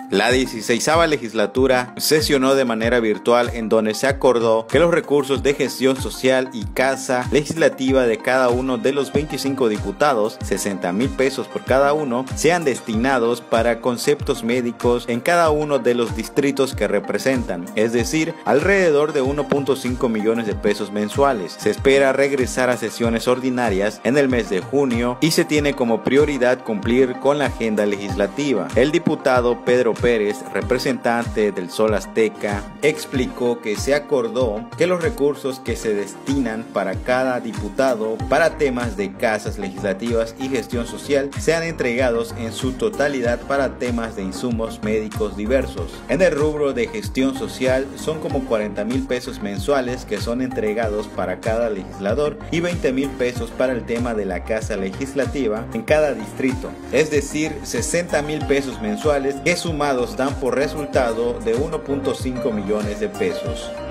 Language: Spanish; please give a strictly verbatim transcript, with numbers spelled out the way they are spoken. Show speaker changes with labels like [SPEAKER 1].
[SPEAKER 1] La dieciseisava legislatura sesionó de manera virtual, en donde se acordó que los recursos de gestión social y casa legislativa de cada uno de los veinticinco diputados, sesenta mil pesos por cada uno, sean destinados para conceptos médicos en cada uno de los distritos que representan, es decir, alrededor de uno punto cinco millones de pesos mensuales. Se espera regresar a sesiones ordinarias en el mes de junio y se tiene como prioridad cumplir con la agenda legislativa. El diputado Pedro Pérez, representante del Sol Azteca, explicó que se acordó que los recursos que se destinan para cada diputado para temas de casas legislativas y gestión social sean entregados en su totalidad para temas de insumos médicos diversos. En el rubro de gestión social son como cuarenta mil pesos mensuales que son entregados para cada legislador y veinte mil pesos para el tema de la casa legislativa en cada distrito, es decir, sesenta mil pesos mensuales que sumados dan por resultado de uno punto cinco millones de pesos.